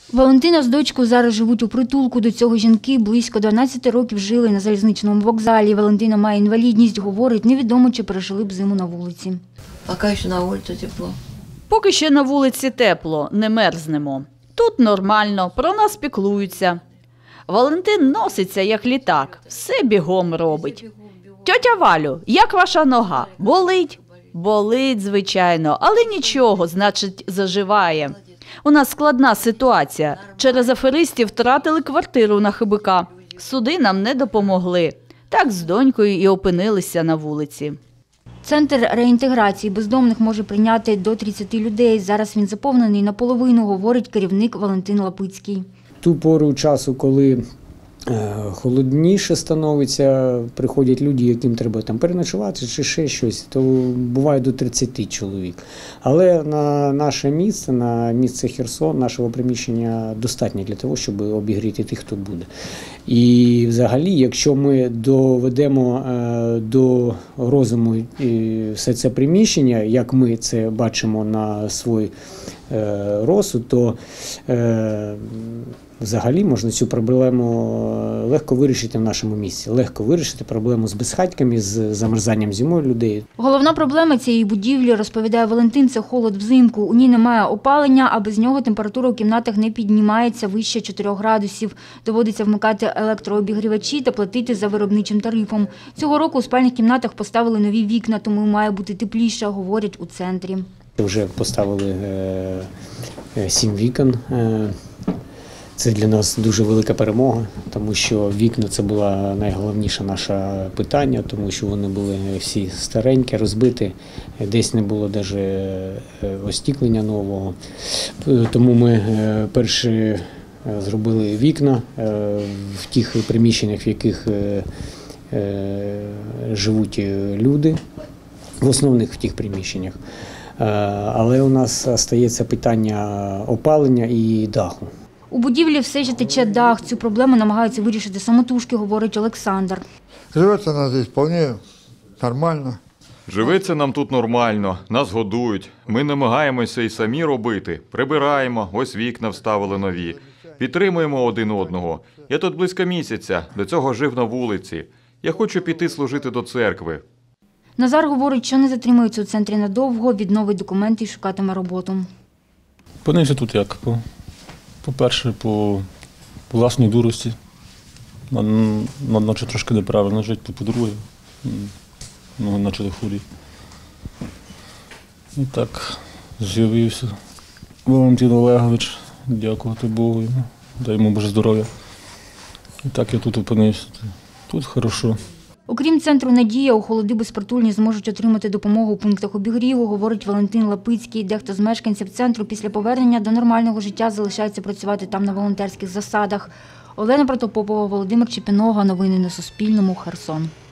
Валентина з дочкою зараз живуть у притулку. До цього жінки близько 12 років жили на залізничному вокзалі. Валентина має інвалідність, говорить, невідомо, чи пережили б зиму на вулиці. Поки ще на вулиці тепло. Поки ще на вулиці тепло, не мерзнемо. Тут нормально, про нас піклуються. Валентин носиться, як літак, все бігом робить. Тьотя Валю, як ваша нога? Болить? Болить, звичайно, але нічого, значить, заживає. У нас складна ситуація. Через аферистів втратили квартиру на ХБК. Суди нам не допомогли. Так з донькою і опинилися на вулиці. Центр реінтеграції бездомних може прийняти до 30 людей. Зараз він заповнений наполовину, говорить керівник Валентин Лапицький. Ту пору часу, коли холодніше становиться, приходять люди, яким треба там переночувати чи ще щось, то буває до 30 чоловік. Але на наше місце, на місце Херсон, нашого приміщення достатньо для того, щоб обігріти тих, хто буде. І взагалі, якщо ми доведемо до розуму все це приміщення, як ми це бачимо на свій розсуд, то взагалі можна цю проблему легко вирішити в нашому місці. Легко вирішити проблему з безхатьками, з замерзанням зимою людей. Головна проблема цієї будівлі, розповідає Валентин, це холод взимку. У ній немає опалення, а без нього температура у кімнатах не піднімається вище 4 градусів. Доводиться вмикати електрообігрівачі та платити за виробничим тарифом. Цього року у спальних кімнатах поставили нові вікна, тому має бути тепліше, говорять у центрі. Вже поставили 7 вікон. Це для нас дуже велика перемога, тому що вікна – це було найголовніше наше питання, тому що вони були всі старенькі, розбиті, десь не було навіть остіклення нового. Тому ми перші зробили вікна в тих приміщеннях, в яких живуть люди, в основних в тих приміщеннях. Але у нас залишається питання опалення і даху. У будівлі все ще тече дах. Цю проблему намагаються вирішити самотужки, говорить Олександр. Живеться нам тут вполне нормально. Живеться нам тут нормально, нас годують. Ми намагаємося і самі робити. Прибираємо, ось вікна вставили нові. Підтримуємо один одного. Я тут близько місяця, до цього жив на вулиці. Я хочу піти служити до церкви. Назар говорить, що не затримується у центрі надовго, відновить документи і шукатиме роботу. Опинився тут як? По-перше, по власній дурості. Наче трошки неправильно жити, по-друге, наче хворі. І так з'явився Валентин Олегович, дякувати Богу, дай йому Боже здоров'я. І так я тут опинився. Тут хорошо. Окрім центру «Надія», у Холоди безпритульні зможуть отримати допомогу у пунктах обігріву, говорить Валентин Лапицький. Дехто з мешканців центру після повернення до нормального життя залишається працювати там на волонтерських засадах. Олена Протопопова, Володимир Чепінога. Новини на Суспільному. Херсон.